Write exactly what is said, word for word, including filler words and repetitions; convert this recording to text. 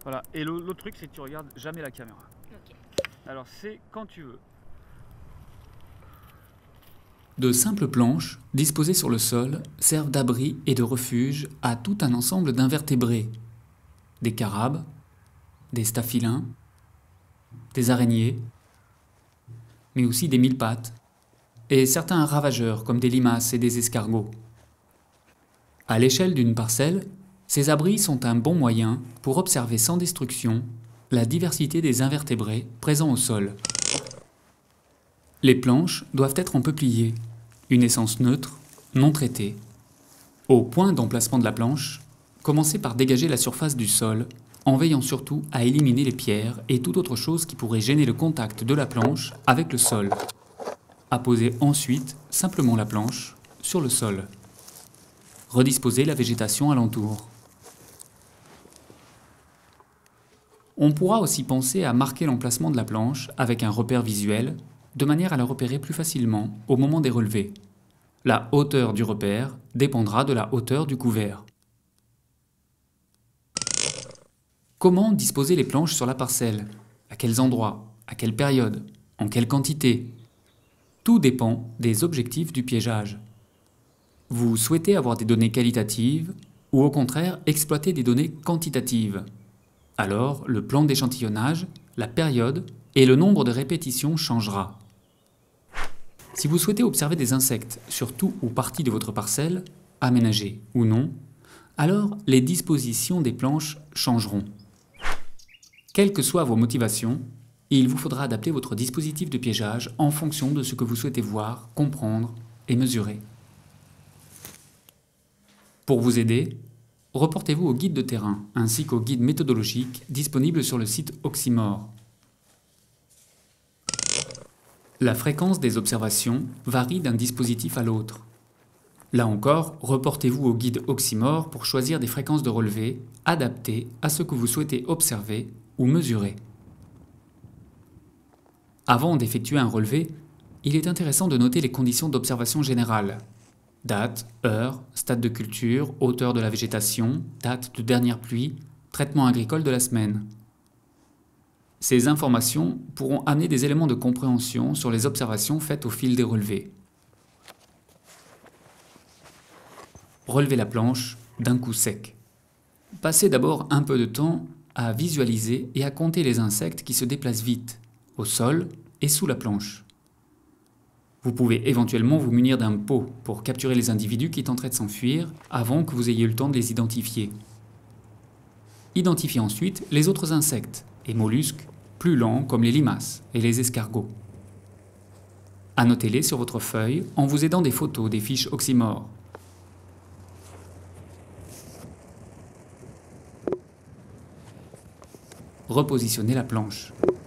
Voilà. Et l'autre truc, c'est que tu regardes jamais la caméra. Ok. Alors c'est quand tu veux. De simples planches, disposées sur le sol, servent d'abri et de refuge à tout un ensemble d'invertébrés. Des carabes, des staphylins, des araignées, mais aussi des mille-pattes, et certains ravageurs comme des limaces et des escargots. À l'échelle d'une parcelle, ces abris sont un bon moyen pour observer sans destruction la diversité des invertébrés présents au sol. Les planches doivent être en peuplier, une essence neutre, non traitée. Au point d'emplacement de la planche, commencez par dégager la surface du sol, en veillant surtout à éliminer les pierres et toute autre chose qui pourrait gêner le contact de la planche avec le sol. Apposez ensuite simplement la planche sur le sol. Redisposez la végétation alentour. On pourra aussi penser à marquer l'emplacement de la planche avec un repère visuel, de manière à la repérer plus facilement au moment des relevés. La hauteur du repère dépendra de la hauteur du couvert. Comment disposer les planches sur la parcelle? À quels endroits? À quelle période? En quelle quantité? Tout dépend des objectifs du piégeage. Vous souhaitez avoir des données qualitatives ou au contraire exploiter des données quantitatives. Alors, le plan d'échantillonnage, la période et le nombre de répétitions changera. Si vous souhaitez observer des insectes sur tout ou partie de votre parcelle, aménagée ou non, alors les dispositions des planches changeront. Quelles que soient vos motivations, il vous faudra adapter votre dispositif de piégeage en fonction de ce que vous souhaitez voir, comprendre et mesurer. Pour vous aider, reportez-vous au guide de terrain ainsi qu'au guide méthodologique disponible sur le site Oxymore. La fréquence des observations varie d'un dispositif à l'autre. Là encore, reportez-vous au guide Oxymore pour choisir des fréquences de relevé adaptées à ce que vous souhaitez observer ou mesurer. Avant d'effectuer un relevé, il est intéressant de noter les conditions d'observation générale. Date, heure, stade de culture, hauteur de la végétation, date de dernière pluie, traitement agricole de la semaine. Ces informations pourront amener des éléments de compréhension sur les observations faites au fil des relevés. Relevez la planche d'un coup sec. Passez d'abord un peu de temps à visualiser et à compter les insectes qui se déplacent vite, au sol et sous la planche. Vous pouvez éventuellement vous munir d'un pot pour capturer les individus qui tenteraient de s'enfuir avant que vous ayez eu le temps de les identifier. Identifiez ensuite les autres insectes et mollusques plus lents comme les limaces et les escargots. Annotez-les sur votre feuille en vous aidant des photos des fiches Oxymore. Repositionnez la planche.